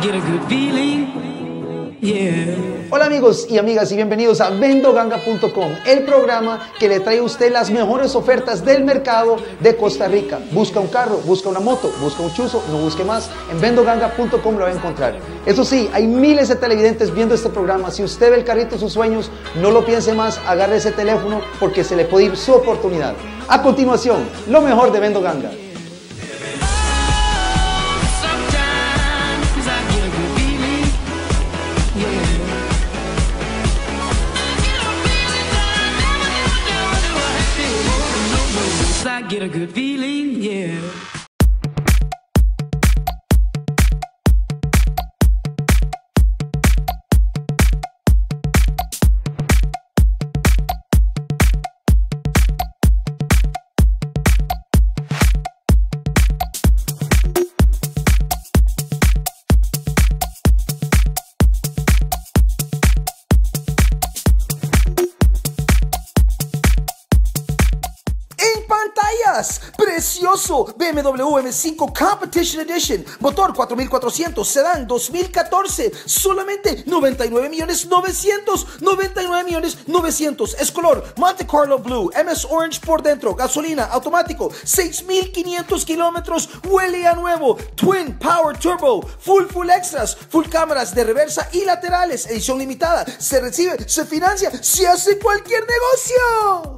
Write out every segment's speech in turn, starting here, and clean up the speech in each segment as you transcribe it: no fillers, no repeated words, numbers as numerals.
get a good feeling, yeah. Hola amigos y amigas y bienvenidos a vendoganga.com, el programa que le trae a usted las mejores ofertas del mercado de Costa Rica. Busca un carro, busca una moto, busca un chuzo, no busque más. En vendoganga.com lo va a encontrar. Eso sí, hay miles de televidentes viendo este programa. Si usted ve el carrito de sus sueños, no lo piense más, agarre ese teléfono porque se le puede ir su oportunidad. A continuación, lo mejor de Vendoganga. I get a good feeling, yeah. Precioso BMW M5 Competition Edition, motor 4400, sedán 2014, solamente 99.900.900. Es color Monte Carlo Blue, MS Orange por dentro, gasolina, automático, 6.500 kilómetros, huele a nuevo, Twin Power Turbo, full extras, full cámaras de reversa y laterales, edición limitada, se recibe, se financia, se hace cualquier negocio.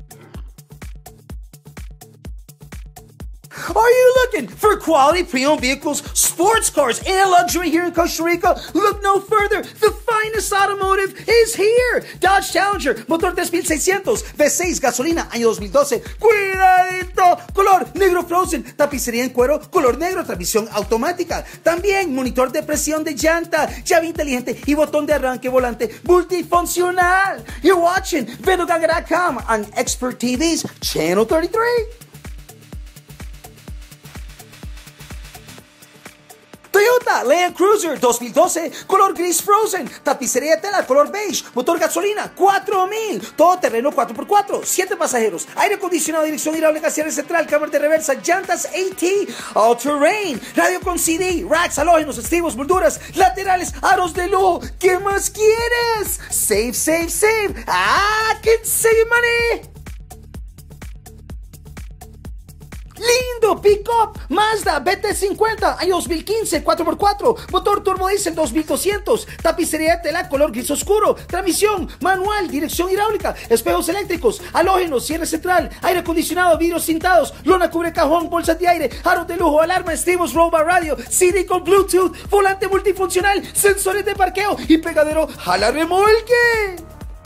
Are you looking for quality pre-owned vehicles, sports cars, and luxury here in Costa Rica? Look no further. The finest automotive is here. Dodge Challenger, motor 3600, V6, gasolina, año 2012. ¡Cuidadito! Color negro frozen, tapicería en cuero, color negro, transmisión automática. También monitor de presión de llanta, llave inteligente y botón de arranque volante multifuncional. You're watching Vendoganga.com on Expert TV's Channel 33. Toyota Land Cruiser 2012, color gris frozen, tapicería de tela, color beige, motor gasolina, 4000, todo terreno 4x4, 7 pasajeros, aire acondicionado, dirección hidráulica, cierre central, cámara de reversa, llantas AT, all terrain, radio con CD, racks, halógenos, estribos, molduras, laterales, aros de lujo. ¿Qué más quieres? Save. I can save money. Lindo pick-up Mazda BT50, año 2015, 4x4, motor turbo diesel 2200, tapicería de tela color gris oscuro, transmisión manual, dirección hidráulica, espejos eléctricos, halógenos, cierre central, aire acondicionado, vidrios tintados, lona cubre cajón, bolsas de aire, aros de lujo, alarma, estribos, roba radio, CD con Bluetooth, volante multifuncional, sensores de parqueo y pegadero a la remolque.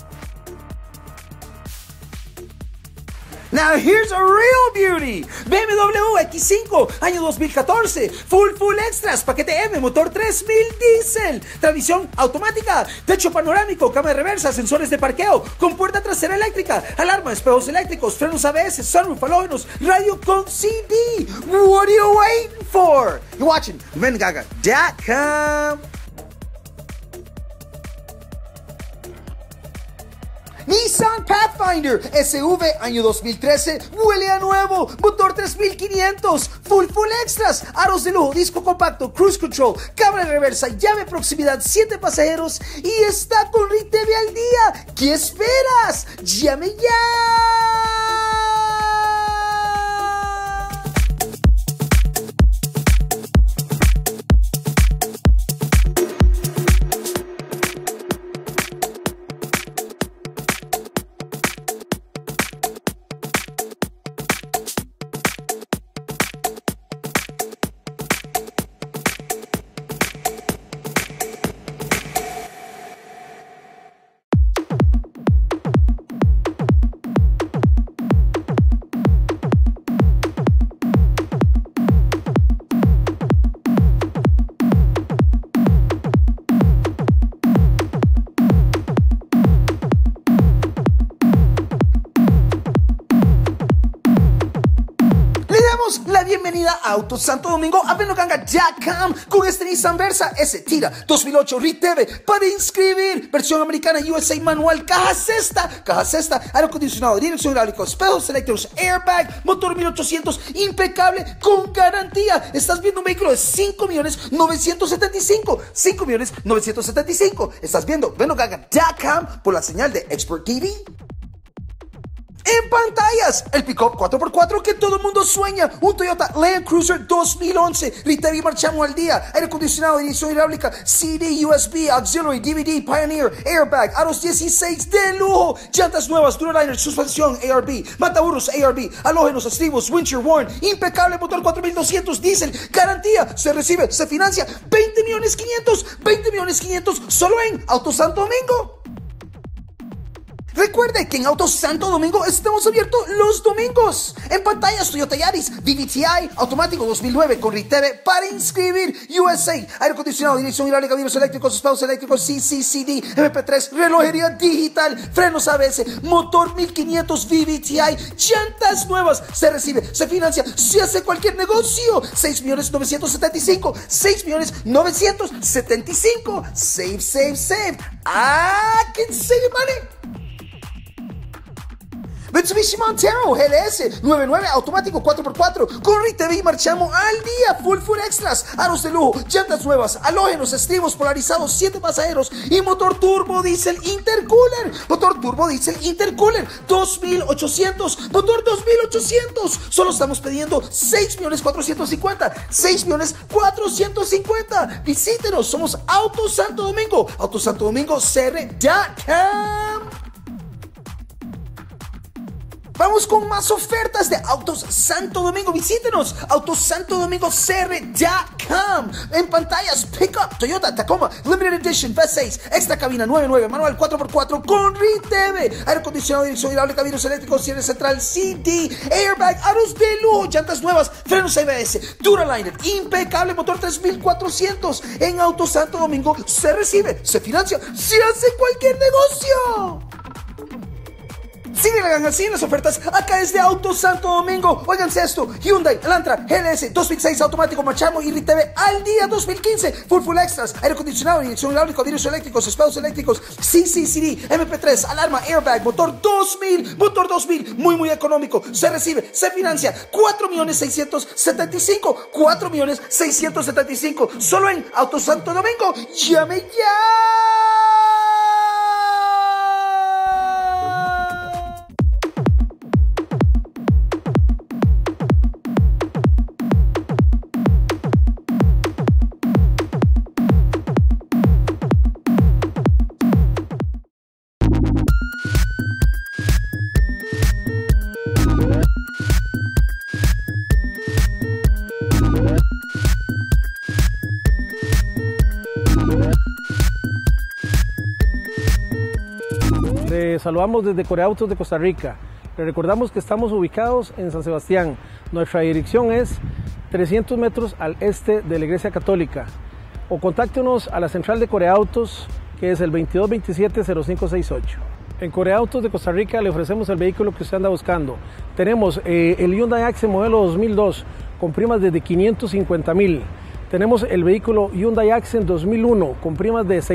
Now here's a real beauty. BMW X5, año 2014. Full extras, paquete M, motor 3000 diésel, transmisión automática, techo panorámico, cámara de reversa, sensores de parqueo, con puerta trasera eléctrica, alarma, espejos eléctricos, frenos ABS, sunroof, halógenos, radio con CD. What are you waiting for? You're watching Vendoganga.com. Nissan Pathfinder SV año 2013, huele a nuevo, motor 3500, full extras, aros de lujo, disco compacto, cruise control, cámara de reversa, llave proximidad, 7 pasajeros y está con RITV al día. ¿Qué esperas? ¡Llame ya! damos la bienvenida a Autos Santo Domingo a vendoganga.com con este Nissan Versa S Tira 2008 RITV para inscribir, versión americana USA manual, caja cesta, aire acondicionado, dirección hidráulica, espejos eléctricos, airbag, motor 1800, impecable, con garantía. Estás viendo un vehículo de 5.975.000, estás viendo vendoganga.com por la señal de Expert TV. En pantallas, el pick-up 4x4 que todo el mundo sueña, un Toyota Land Cruiser 2011, RITV y marchamos al día, aire acondicionado, dirección hidráulica, CD, USB, auxiliary, DVD, Pioneer, airbag, aros 16 de lujo, llantas nuevas, Duraliner, suspensión, ARB, mataburros, ARB, halógenos, estribos, windshield worn, impecable, motor 4200, diésel, garantía, se recibe, se financia, 20.500.000 solo en Autos Santo Domingo. Recuerde que en Autos Santo Domingo estamos abiertos los domingos. En pantallas, Toyota Yaris, VVTi, automático 2009 con RITV para inscribir, USA, aire acondicionado, dirección hidráulica, vidrios eléctricos, espejos eléctricos, CCD, MP3, relojería digital, frenos ABS, motor 1500 VVTi, llantas nuevas, se recibe, se financia, se hace cualquier negocio. 6.975.000, 6.975.000, save. I can save money. Mitsubishi Montero GLS 99 automático 4x4 con RITV y marchamos al día, full extras, aros de lujo, llantas nuevas, halógenos, estribos polarizados, 7 pasajeros y motor turbo diésel intercooler, 2800, motor 2800, solo estamos pidiendo 6.450.000, 6.450.000, visítenos, somos Autos Santo Domingo, autosantodomingocr.com. Vamos con más ofertas de Autos Santo Domingo. Visítenos, autosantodomingocr.com. En pantallas, Pickup, Toyota Tacoma, Limited Edition, V6, extra cabina 99, manual 4x4 con RITV, aire acondicionado, dirección hidráulica, vidrios eléctricos, cierre central, CD, airbag, aros de lujo, llantas nuevas, frenos ABS, Duraliner, impecable, motor 3400. En Autos Santo Domingo se recibe, se financia, se hace cualquier negocio. Siguen las ofertas acá desde Autos Santo Domingo. Óiganse esto: Hyundai Elantra GLS 2006 automático marchamo y RITV al día 2015, full extras, aire acondicionado, dirección hidráulica, vidrios eléctricos, espejos eléctricos, CCD, MP3, alarma, airbag, motor 2000, muy económico, se recibe, se financia, 4.675.000, solo en Autos Santo Domingo. ¡Llame ya! Le saludamos desde Coreautos de Costa Rica. Le recordamos que estamos ubicados en San Sebastián. Nuestra dirección es 300 metros al este de la Iglesia Católica. O contáctenos a la central de Coreautos, que es el 2227-0568. En Coreautos de Costa Rica le ofrecemos el vehículo que usted anda buscando. Tenemos el Hyundai Accent modelo 2002 con primas desde 550.000. Tenemos el vehículo Hyundai Accent 2001 con primas de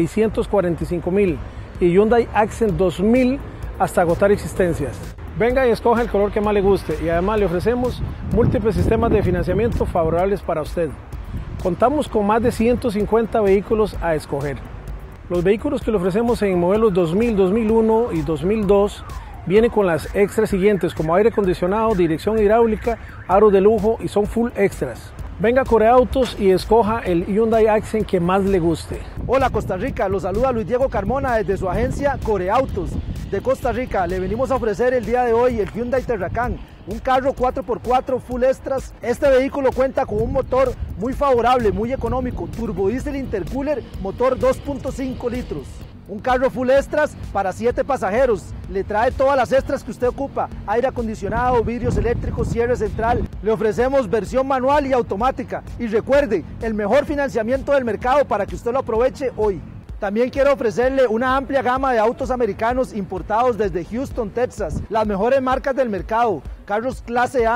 645.000 y Hyundai Accent 2000 hasta agotar existencias. Venga y escoja el color que más le guste y además le ofrecemos múltiples sistemas de financiamiento favorables para usted. Contamos con más de 150 vehículos a escoger. Los vehículos que le ofrecemos en modelos 2000, 2001 y 2002 vienen con las extras siguientes como aire acondicionado, dirección hidráulica, aros de lujo y son full extras. Venga a Coreautos y escoja el Hyundai Accent que más le guste. Hola Costa Rica, los saluda Luis Diego Carmona desde su agencia Coreautos de Costa Rica. Le venimos a ofrecer el día de hoy el Hyundai Terracan, un carro 4x4 full extras. Este vehículo cuenta con un motor muy favorable, muy económico, turbodiesel intercooler, motor 2.5 litros. Un carro full extras para 7 pasajeros. Le trae todas las extras que usted ocupa: aire acondicionado, vidrios eléctricos, cierre central. Le ofrecemos versión manual y automática. Y recuerde, el mejor financiamiento del mercado para que usted lo aproveche hoy. También quiero ofrecerle una amplia gama de autos americanos importados desde Houston, Texas. Las mejores marcas del mercado, carros clase A.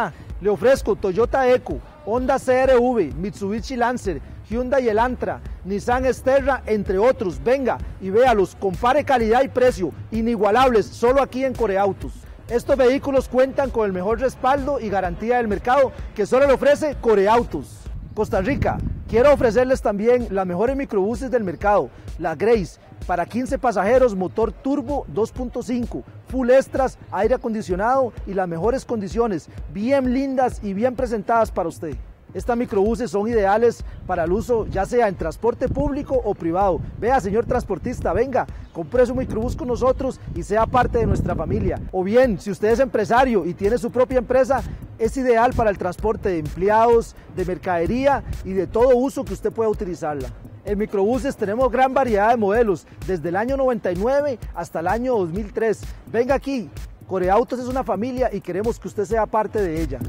Le ofrezco Toyota Eco, Honda CR-V, Mitsubishi Lancer, Hyundai Elantra, Nissan Xterra, entre otros. Venga y véalos, compare calidad y precio, inigualables, solo aquí en Coreautos. Estos vehículos cuentan con el mejor respaldo y garantía del mercado que solo le ofrece Coreautos. Costa Rica, quiero ofrecerles también las mejores microbuses del mercado, la Grace, para 15 pasajeros, motor turbo 2.5, full extras, aire acondicionado y las mejores condiciones, bien lindas y bien presentadas para usted. Estas microbuses son ideales para el uso ya sea en transporte público o privado. Vea, señor transportista, venga, compre su microbús con nosotros y sea parte de nuestra familia. O bien, si usted es empresario y tiene su propia empresa, es ideal para el transporte de empleados, de mercadería y de todo uso que usted pueda utilizarla. En microbuses tenemos gran variedad de modelos, desde el año 99 hasta el año 2003. Venga aquí, Coreautos es una familia y queremos que usted sea parte de ella.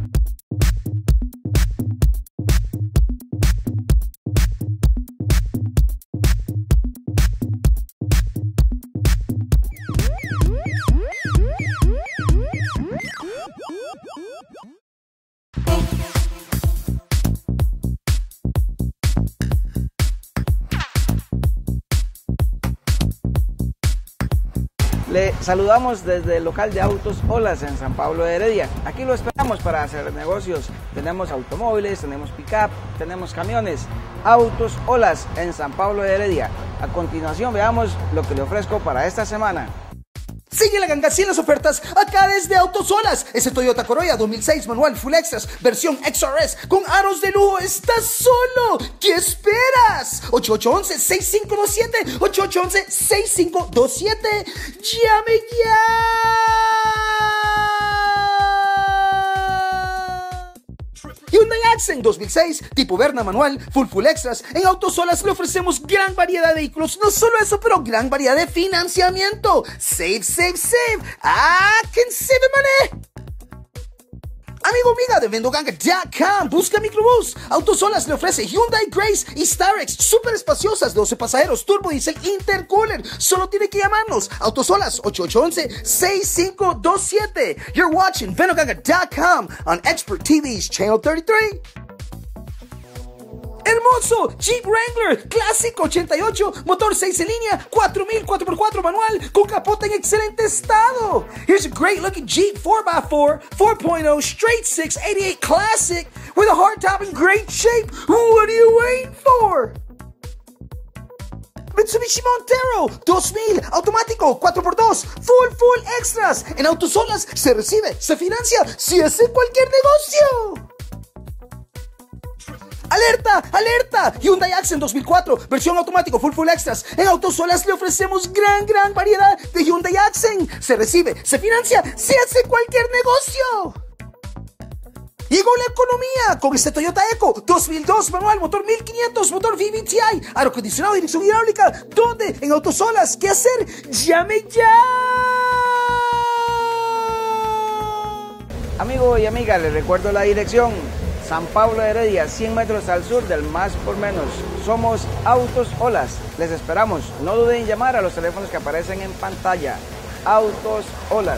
Le saludamos desde el local de Autos Olas en San Pablo de Heredia. Aquí lo esperamos para hacer negocios. Tenemos automóviles, tenemos pick-up, tenemos camiones. Autos Olas en San Pablo de Heredia. A continuación veamos lo que le ofrezco para esta semana. Sigue la ganga sin las ofertas acá desde Autos Olas. Ese Toyota Corolla 2006 manual Full Extras versión XRS con aros de lujo está solo. ¿Qué esperas? 8811-6527 8811-6527. ¡Llame ya! Hyundai Accent 2006, tipo Verna manual, full extras. En Autos Olas le ofrecemos gran variedad de vehículos. No solo eso, pero gran variedad de financiamiento. Save. I can save money. Amigo, amiga de vendoganga.com, busca microbús. Autos Olas le ofrece Hyundai Grace y Starex, súper espaciosas, 12 pasajeros, turbo diesel intercooler. Solo tiene que llamarnos. Autos Olas 8811-6527. You're watching vendoganga.com on Expert TV's Channel 33. Hermoso Jeep Wrangler clásico 88, motor 6 en línea, 4000 4x4 manual con capota en excelente estado. Here's a great looking Jeep 4x4 4.0 straight 6 88 classic with a hardtop in great shape. What are you waiting for? Mitsubishi Montero 2000 automático 4x2 full extras. En Autos Olas se recibe, se financia, se hace cualquier negocio. ¡Alerta! Hyundai Accent 2004, versión automático full extras. En Autos Olas le ofrecemos gran variedad de Hyundai Accent. Se recibe, se financia, se hace cualquier negocio. Llegó la economía con este Toyota Eco 2002 manual, motor 1500, motor VVTi, aire acondicionado, dirección hidráulica. ¿Dónde? En Autos Olas. ¿Qué hacer? ¡Llame ya! Amigo y amiga, les recuerdo la dirección. San Pablo de Heredia, 100 metros al sur del Más por Menos. Somos Autos Olas. Les esperamos. No duden en llamar a los teléfonos que aparecen en pantalla. Autos Olas.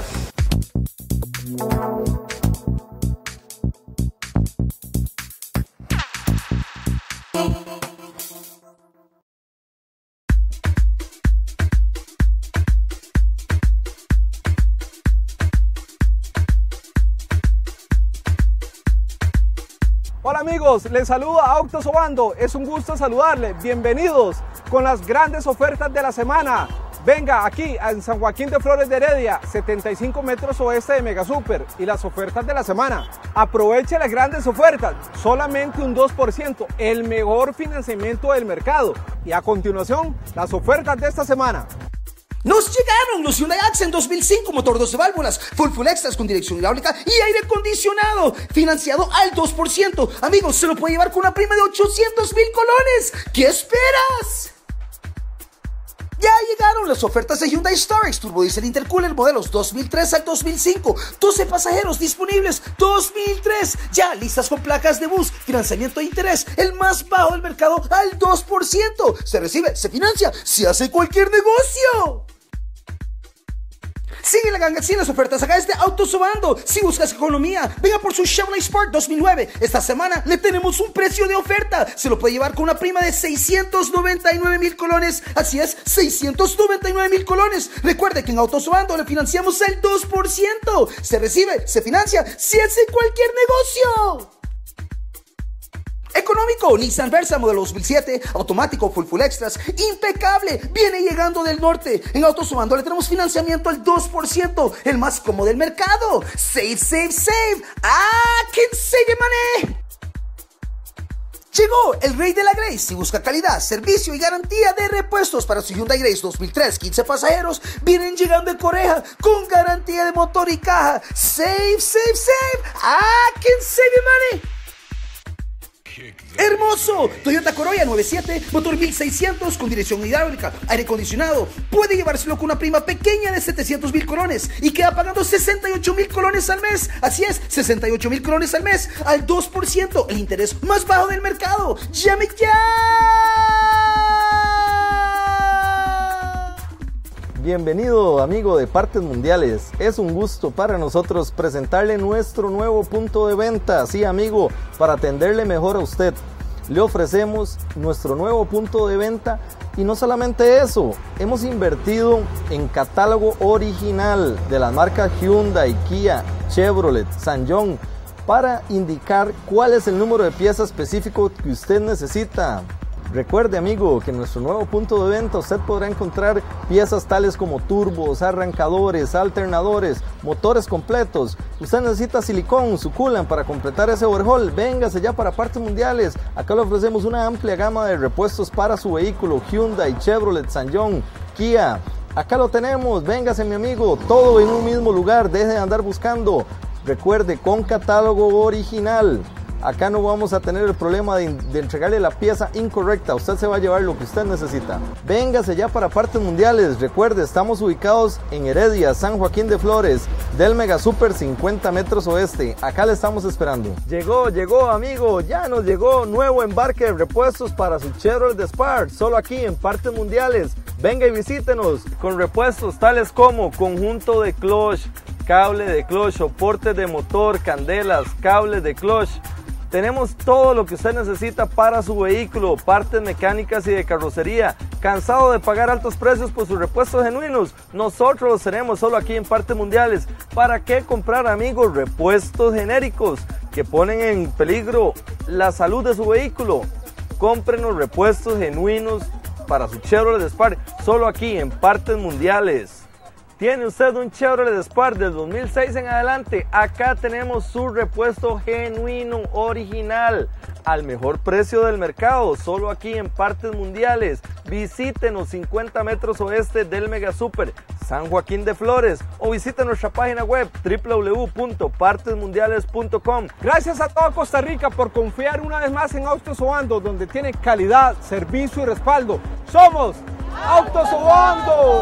Hola amigos, les saluda Autos Obando, es un gusto saludarles, bienvenidos con las grandes ofertas de la semana. Venga aquí en San Joaquín de Flores de Heredia, 75 metros oeste de Mega Super y las ofertas de la semana. Aproveche las grandes ofertas, solamente un 2%, el mejor financiamiento del mercado. Y a continuación, las ofertas de esta semana. Nos llegaron los Hyundai Accent 2005, motor 12 válvulas, full extras con dirección hidráulica y aire acondicionado, financiado al 2%. Amigos, se lo puede llevar con una prima de 800,000 colones. ¿Qué esperas? Ya llegaron las ofertas de Hyundai Starex Turbo Diesel Intercooler modelos 2003 al 2005, 12 pasajeros disponibles 2003, ya listas con placas de bus, financiamiento de interés, el más bajo del mercado al 2%, se recibe, se financia, se hace cualquier negocio. Sigue la ganga, sigue las ofertas. Acá es de Autosobando. Si buscas economía, venga por su Chevrolet Spark 2009. Esta semana le tenemos un precio de oferta. Se lo puede llevar con una prima de 699,000 colones. Así es, 699,000 colones. Recuerde que en Autosobando le financiamos el 2%. Se recibe, se financia, se hace cualquier negocio. Económico, Nissan Versa modelo 2007, automático, full extras, impecable, viene llegando del norte. En Autosobando le tenemos financiamiento al 2%, el más cómodo del mercado. Save, save, save. I can save money. Llegó el rey de la Grace. Si busca calidad, servicio y garantía de repuestos para su Hyundai Grace 2003, 15 pasajeros, vienen llegando en Corea con garantía de motor y caja. Save, save, save. I can save money. Hermoso, Toyota Corolla 97, motor 1600 con dirección hidráulica, aire acondicionado. Puede llevárselo con una prima pequeña de 700,000 colones y queda pagando 68,000 colones al mes. Así es, 68,000 colones al mes al 2%, el interés más bajo del mercado. ¡Llame ya! Bienvenido amigo de Partes Mundiales, es un gusto para nosotros presentarle nuestro nuevo punto de venta. Sí amigo, para atenderle mejor a usted, le ofrecemos nuestro nuevo punto de venta y no solamente eso, hemos invertido en catálogo original de las marcas Hyundai, Kia, Chevrolet, SsangYong para indicar cuál es el número de pieza específico que usted necesita. Recuerde amigo que en nuestro nuevo punto de venta usted podrá encontrar piezas tales como turbos, arrancadores, alternadores, motores completos. Usted necesita silicón, su coolant para completar ese overhaul. Véngase ya para Partes Mundiales. Acá le ofrecemos una amplia gama de repuestos para su vehículo Hyundai, Chevrolet, SsangYong, Kia. Acá lo tenemos, véngase mi amigo, todo en un mismo lugar, deje de andar buscando. Recuerde, con catálogo original. Acá no vamos a tener el problema de entregarle la pieza incorrecta. Usted se va a llevar lo que usted necesita. Véngase ya para Partes Mundiales. Recuerde, estamos ubicados en Heredia, San Joaquín de Flores, del Mega Super 50 metros oeste. Acá le estamos esperando. Llegó amigo, ya nos llegó nuevo embarque de repuestos para su Chevrolet Spark. Solo aquí en Partes Mundiales. Venga y visítenos con repuestos tales como conjunto de clutch, cable de clutch, soportes de motor, candelas, cables de clutch. Tenemos todo lo que usted necesita para su vehículo, partes mecánicas y de carrocería. ¿Cansado de pagar altos precios por sus repuestos genuinos? Nosotros los tenemos solo aquí en Partes Mundiales. ¿Para qué comprar, amigos, repuestos genéricos que ponen en peligro la salud de su vehículo? Cómprenos repuestos genuinos para su Chevrolet Spark solo aquí en Partes Mundiales. ¿Tiene usted un Chevrolet Spark del 2006 en adelante? Acá tenemos su repuesto genuino, original, al mejor precio del mercado, solo aquí en Partes Mundiales. Visítenos 50 metros oeste del Mega Super, San Joaquín de Flores, o visite nuestra página web www.partesmundiales.com. Gracias a toda Costa Rica por confiar una vez más en Autosobando, donde tiene calidad, servicio y respaldo. ¡Somos Autosobando!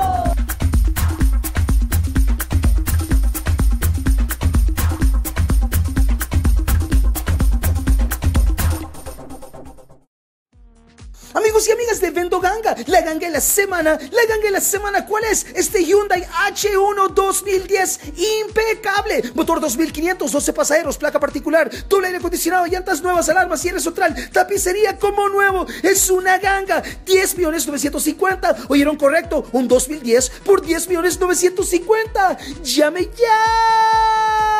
Amigos y amigas de Vendo Ganga, la ganga de la semana, ¿cuál es? Este Hyundai H1 2010, impecable, motor 2500, 12 pasajeros, placa particular, doble aire acondicionado, llantas nuevas, alarmas, cierre central, tapicería como nuevo, es una ganga, 10.950.000, oyeron correcto, un 2010 por 10.950.000, llame ya.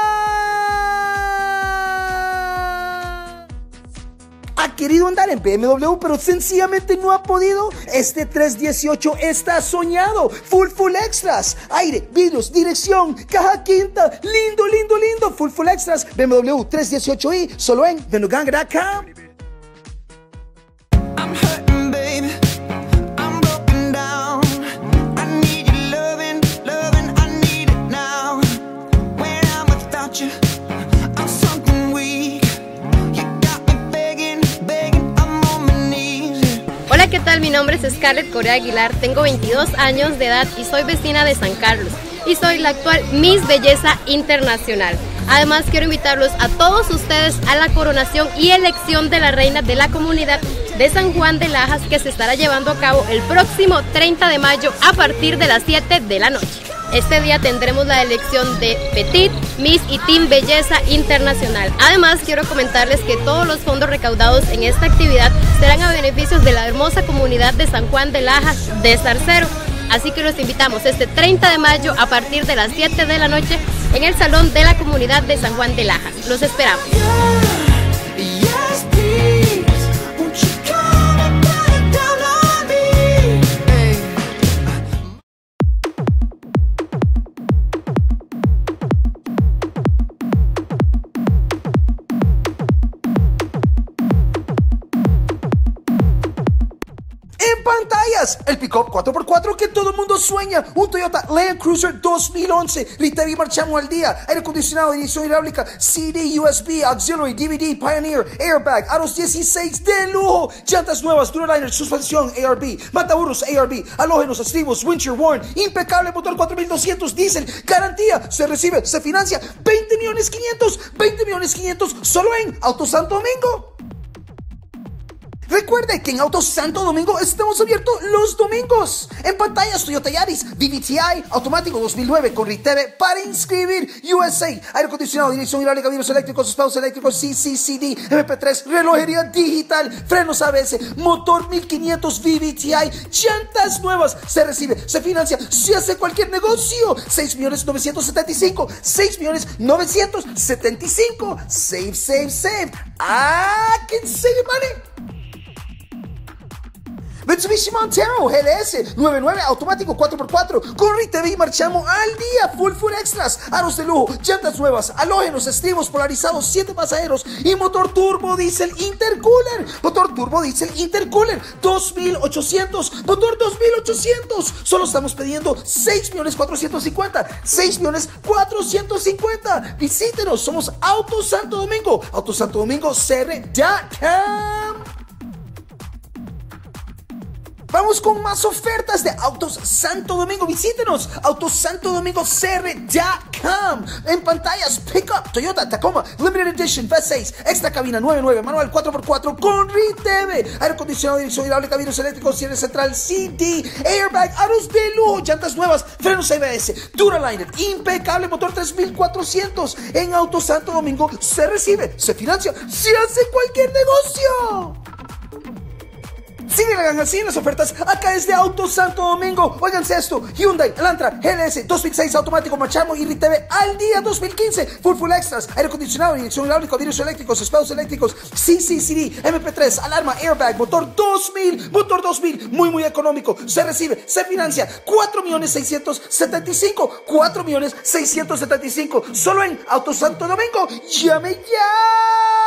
Ha querido andar en BMW, pero sencillamente no ha podido. Este 318 está soñado. Full extras. Aire, vidrios, dirección, caja quinta. Lindo. Full extras. BMW 318i, solo en vendoganga.com. Hola, ¿qué tal? Mi nombre es Scarlett Correa Aguilar, tengo 22 años de edad y soy vecina de San Carlos y soy la actual Miss Belleza Internacional. Además, quiero invitarlos a todos ustedes a la coronación y elección de la reina de la comunidad de San Juan de Lajas, que se estará llevando a cabo el próximo 30 de mayo a partir de las 7 de la noche. Este día tendremos la elección de Petit, Miss y Team Belleza Internacional. Además, quiero comentarles que todos los fondos recaudados en esta actividad serán a beneficios de la hermosa comunidad de San Juan de Lajas de Zarcero. Así que los invitamos este 30 de mayo a partir de las 7 de la noche en el Salón de la Comunidad de San Juan de Lajas. Los esperamos. Pantallas, el pick-up 4x4 que todo el mundo sueña, un Toyota Land Cruiser 2011, Ritevi marchamos al día, aire acondicionado, dirección hidráulica, CD, USB, auxiliary, DVD, Pioneer, airbag, aros 16 de lujo, llantas nuevas, Duraliner, suspensión, ARB, mataburros, ARB, halógenos, estribos, windshield worn, impecable motor 4200, diésel, garantía, se recibe, se financia, 20.500.000 solo en Auto Santo Domingo. Recuerde que en Auto Santo Domingo estamos abiertos los domingos. En pantallas Toyota Yaris, VVTi, automático 2009 con Riteve para inscribir, USA, aire acondicionado, dirección hidráulica, vidrios eléctricos, espejos eléctricos, CCCD, MP3, relojería digital, frenos ABS, motor 1500 VVTi, llantas nuevas, se recibe, se financia, se hace cualquier negocio. 6.975.000, 6.975.000, save. I can save money. Mitsubishi Montero GLS 99 automático 4x4 con Riteve marchamos al día, full extras, aros de lujo, llantas nuevas, halógenos, estribos polarizados, 7 pasajeros y motor turbo diésel intercooler, 2800, motor 2800, solo estamos pidiendo 6.450.000, 6.450.000, visítenos, somos Auto Santo Domingo, autosantodomingocr.com. Vamos con más ofertas de Autos Santo Domingo. Visítenos, autosantodomingocr.com. En pantallas, Pickup, Toyota Tacoma, Limited Edition, V6, extra cabina 99, manual 4x4 con Riteve, aire acondicionado, dirección hidráulica, vidrios eléctricos, cierre central, CD, airbag, aros de lujo, llantas nuevas, frenos ABS, Duraliner, impecable motor 3400. En Auto Santo Domingo se recibe, se financia, se hace cualquier negocio. Sigue la ganga, siguen las ofertas acá es de Auto Santo Domingo. Óiganse esto, Hyundai Elantra GLS 2006 automático marchamo y Riteve al día 2015, full extras, aire acondicionado, dirección hidráulica, vidrios eléctricos, espejos eléctricos, CCCD, MP3, alarma, airbag, motor 2000, muy económico, se recibe, se financia, 4.675.000, solo en Auto Santo Domingo. ¡Llame ya!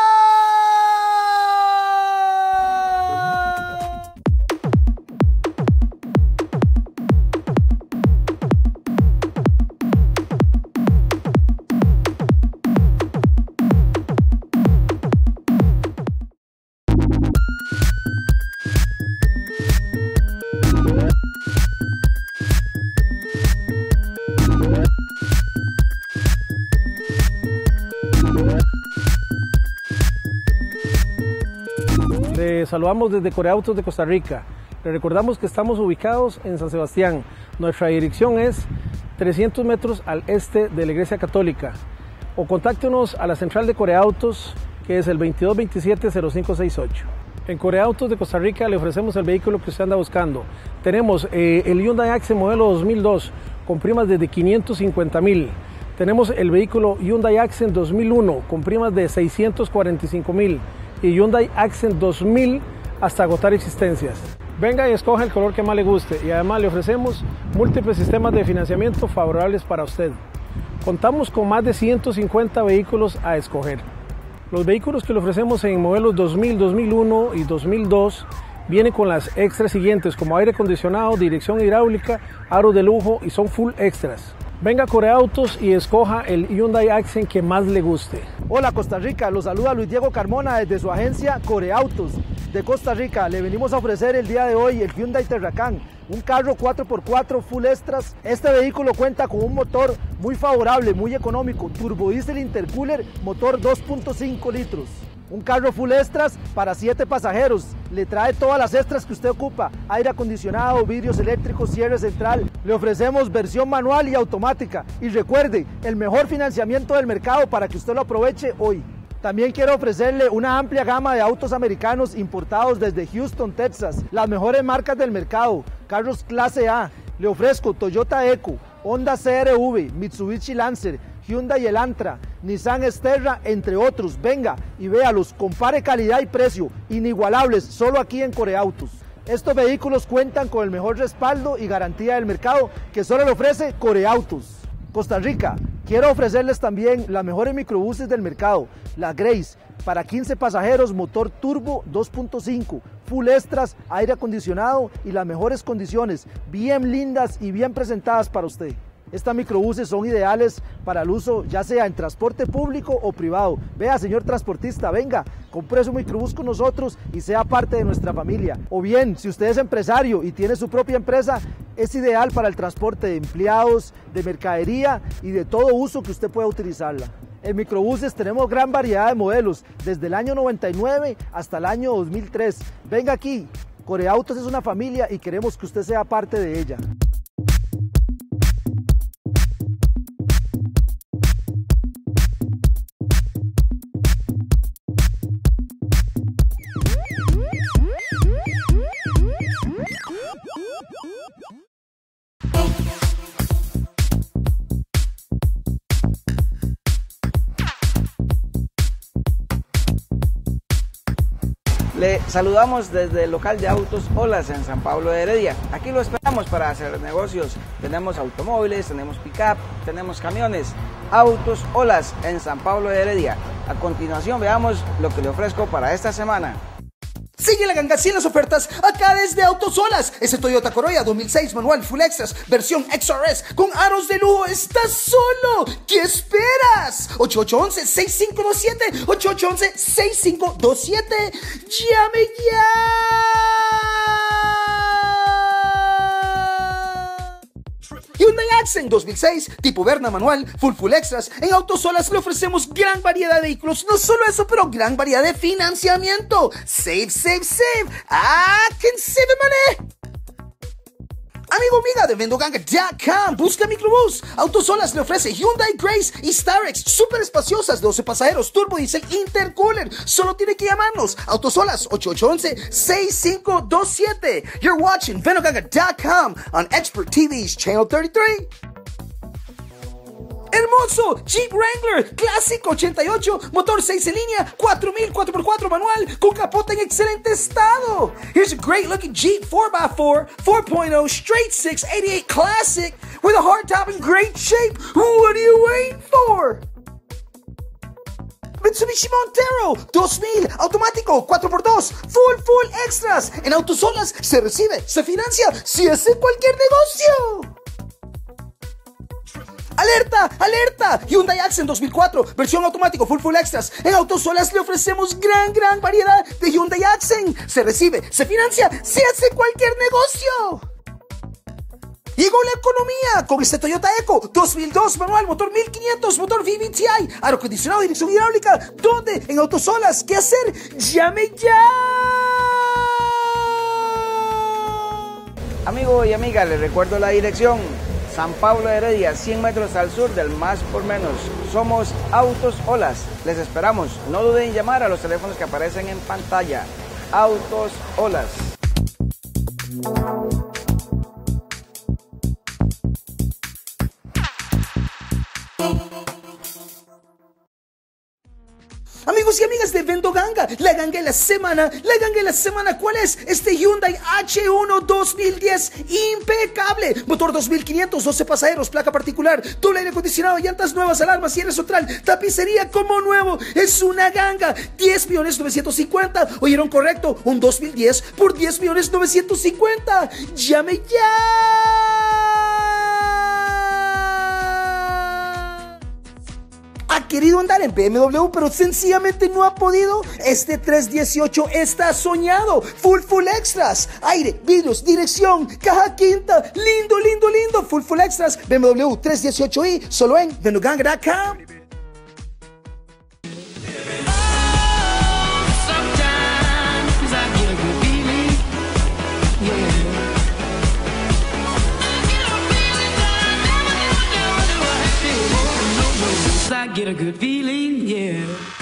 Le saludamos desde Coreautos de Costa Rica. Le recordamos que estamos ubicados en San Sebastián. Nuestra dirección es 300 metros al este de la Iglesia Católica. O contáctenos a la central de Coreautos, que es el 2227-0568. En Coreautos de Costa Rica le ofrecemos el vehículo que usted anda buscando. Tenemos el Hyundai Accent modelo 2002 con primas desde 550.000. Tenemos el vehículo Hyundai Accent 2001 con primas de 645.000 y Hyundai Accent 2000 hasta agotar existencias. Venga y escoja el color que más le guste y además le ofrecemos múltiples sistemas de financiamiento favorables para usted. Contamos con más de 150 vehículos a escoger. Los vehículos que le ofrecemos en modelos 2000, 2001 y 2002 vienen con las extras siguientes como aire acondicionado, dirección hidráulica, aros de lujo y son full extras. Venga a Coreautos y escoja el Hyundai Accent que más le guste. Hola Costa Rica, los saluda Luis Diego Carmona desde su agencia Coreautos de Costa Rica. Le venimos a ofrecer el día de hoy el Hyundai Terracán, un carro 4x4 full extras. Este vehículo cuenta con un motor muy favorable, muy económico, turbodiesel intercooler, motor 2.5 litros. Un carro full extras para 7 pasajeros. Le trae todas las extras que usted ocupa. Aire acondicionado, vidrios eléctricos, cierre central. Le ofrecemos versión manual y automática. Y recuerde, el mejor financiamiento del mercado para que usted lo aproveche hoy. También quiero ofrecerle una amplia gama de autos americanos importados desde Houston, Texas. Las mejores marcas del mercado. Carros clase A. Le ofrezco Toyota Eco, Honda CR-V, Mitsubishi Lancer, Hyundai Elantra, Nissan Xterra, entre otros. Venga y véalos, compare calidad y precio, inigualables, solo aquí en Coreautos. Estos vehículos cuentan con el mejor respaldo y garantía del mercado que solo le ofrece Coreautos. Costa Rica, quiero ofrecerles también las mejores microbuses del mercado, la Grace, para 15 pasajeros, motor turbo 2.5, full extras, aire acondicionado y las mejores condiciones, bien lindas y bien presentadas para usted. Estas microbuses son ideales para el uso ya sea en transporte público o privado. Vea, señor transportista, venga, compre su microbús con nosotros y sea parte de nuestra familia. O bien, si usted es empresario y tiene su propia empresa, es ideal para el transporte de empleados, de mercadería y de todo uso que usted pueda utilizarla. En microbuses tenemos gran variedad de modelos, desde el año 99 hasta el año 2003. Venga aquí, Coreautos es una familia y queremos que usted sea parte de ella. Le saludamos desde el local de autos Olas en San Pablo de Heredia. Aquí lo esperamos para hacer negocios. Tenemos automóviles, tenemos pick-up, tenemos camiones. Autos Olas en San Pablo de Heredia. A continuación veamos lo que le ofrezco para esta semana. Sigue la ganga 100 las ofertas acá desde Autos Olas. Ese Toyota Corolla 2006 manual full extras versión XRS con aros de lujo está solo. ¿Qué esperas? 8811-6527 8811-6527. ¡Llame ya! Hyundai Accent 2006, tipo Verna manual, full extras. En Autos Olas le ofrecemos gran variedad de vehículos. No solo eso, pero gran variedad de financiamiento. Save. I can save money. Amigo, amiga de vendoganga.com, busca microbús. Autos Olas le ofrece Hyundai Grace y Starex, súper espaciosas, 12 pasajeros, turbo diesel intercooler. Solo tiene que llamarnos. Autos Olas 8811-6527. You're watching vendoganga.com on Expert TV's Channel 33. Hermoso Jeep Wrangler clásico 88, motor 6 en línea, 4000 4x4 manual con capota en excelente estado. Here's a great looking Jeep 4x4 4.0 straight 6 88 classic with a hardtop in great shape. What are you waiting for? Mitsubishi Montero 2000 automático 4x2 full extras. En Autos Olas se recibe, se financia, se hace cualquier negocio. ¡Alerta! Hyundai Accent 2004, versión automático full extras. En Autos Olas le ofrecemos gran variedad de Hyundai Accent. Se recibe, se financia, se hace cualquier negocio. Llegó la economía con este Toyota Eco 2002 manual, motor 1500, motor VVTi, aire acondicionado, dirección hidráulica. ¿Dónde? En Autos Olas. ¿Qué hacer? ¡Llame ya! Amigo y amiga, les recuerdo la dirección. San Pablo de Heredia, 100 metros al sur del Más por Menos. Somos Autos Olas. Les esperamos. No duden en llamar a los teléfonos que aparecen en pantalla. Autos Olas. Amigos y amigas de Vendoganga, la ganga de la semana, ¿cuál es? Este Hyundai H1 2010, impecable, motor 2500, 12 pasajeros, placa particular, doble aire acondicionado, llantas nuevas, alarmas, cierre central, tapicería como nuevo, es una ganga, 10.950.000, oyeron correcto, un 2010 por 10.950.000, llame ya. ¿Ha querido andar en BMW pero sencillamente no ha podido? Este 318 está soñado. Full extras. Aire, vidrios, dirección, caja quinta. Lindo. Full extras. BMW 318i solo en vendoganga.com. get a good feeling, yeah.